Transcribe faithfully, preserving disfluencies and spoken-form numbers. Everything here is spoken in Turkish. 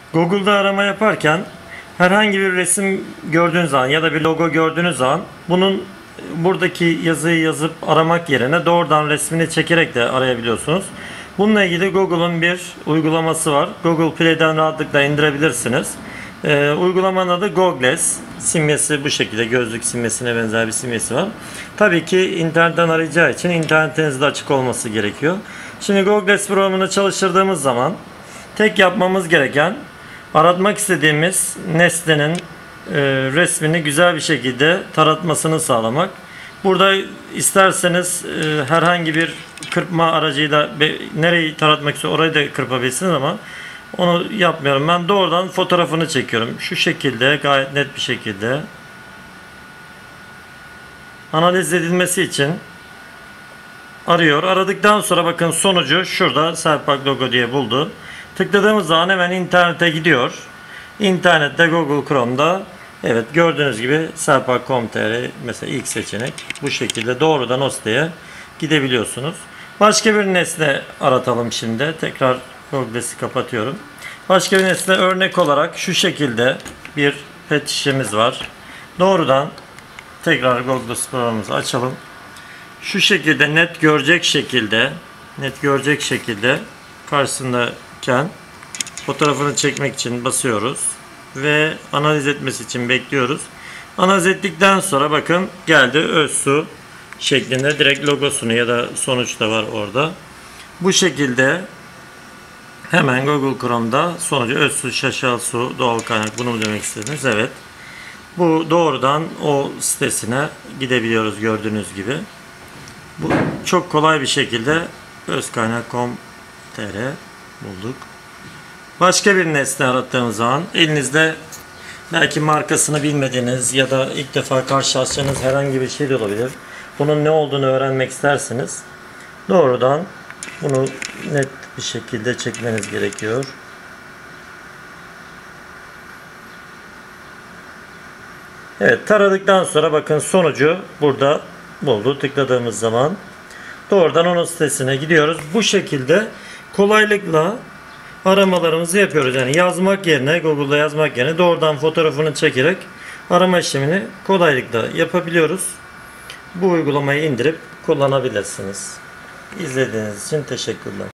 Google'da arama yaparken herhangi bir resim gördüğünüz zaman ya da bir logo gördüğünüz zaman bunun buradaki yazıyı yazıp aramak yerine doğrudan resmini çekerek de arayabiliyorsunuz. Bununla ilgili Google'un bir uygulaması var. Google Play'den rahatlıkla indirebilirsiniz. Ee, uygulamanın adı Googles. Simgesi bu şekilde, gözlük simgesine benzer bir simgesi var. Tabii ki internetten arayacağı için internetinizde açık olması gerekiyor. Şimdi Googles programını çalıştırdığımız zaman tek yapmamız gereken aratmak istediğimiz nesnenin e, resmini güzel bir şekilde taratmasını sağlamak. Burada isterseniz e, herhangi bir kırpma aracıyla be, nereyi taratmak istiyor orayı da kırpabilirsiniz ama onu yapmıyorum. Ben doğrudan fotoğrafını çekiyorum. Şu şekilde, gayet net bir şekilde. Analiz edilmesi için arıyor. Aradıktan sonra bakın sonucu şurada Selpak logo diye buldu. Tıkladığımız zaman hemen internete gidiyor. İnternette Google Chrome'da evet gördüğünüz gibi selpak nokta com nokta tr mesela ilk seçenek. Bu şekilde doğrudan o siteye gidebiliyorsunuz. Başka bir nesne aratalım şimdi. Tekrar Google'si kapatıyorum. Başka bir nesne örnek olarak şu şekilde bir pet şişemiz var. Doğrudan tekrar Google programımızı açalım. Şu şekilde net görecek şekilde net görecek şekilde karşısındayken fotoğrafını çekmek için basıyoruz ve analiz etmesi için bekliyoruz. Analiz ettikten sonra bakın geldi Özsu şeklinde, direkt logosunu ya da sonuç da var orada. Bu şekilde hemen Google Chrome'da sonucu Özsu Şaşal Su doğal kaynak, bunu mu demek istediniz? Evet. Bu doğrudan o sitesine gidebiliyoruz gördüğünüz gibi. Bu çok kolay bir şekilde özkaynak nokta com nokta tr bulduk. Başka bir nesne arattığımız zaman elinizde belki markasını bilmediğiniz ya da ilk defa karşılaştığınız herhangi bir şey de olabilir. Bunun ne olduğunu öğrenmek isterseniz doğrudan bunu net bir şekilde çekmeniz gerekiyor. Evet, taradıktan sonra bakın sonucu burada buldu. Tıkladığımız zaman doğrudan onun sitesine gidiyoruz. Bu şekilde kolaylıkla aramalarımızı yapıyoruz. Yani yazmak yerine, Google'da yazmak yerine doğrudan fotoğrafını çekerek arama işlemini kolaylıkla yapabiliyoruz. Bu uygulamayı indirip kullanabilirsiniz. İzlediğiniz için teşekkürler.